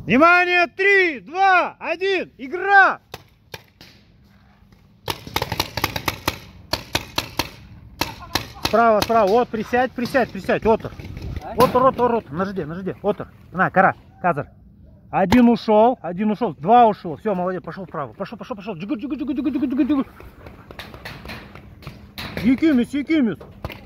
Внимание! 3, 2, 1, игра! Справа, справа, вот, присядь, присядь, присядь, отр. Отр, на жде, отр. На, кара, казар. Один ушел, два ушел. Все, молодец, пошел вправо. Пошел. Джигу. Якимис.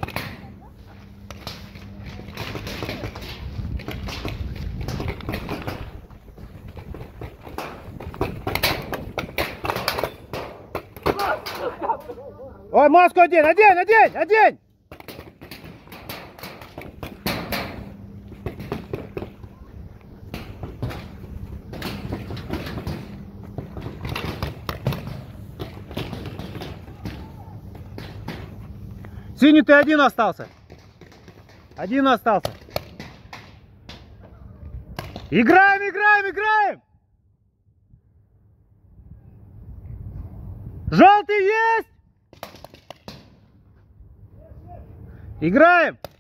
Ой, маску одень! Синий, ты один остался. Играем! Желтый есть! Играем!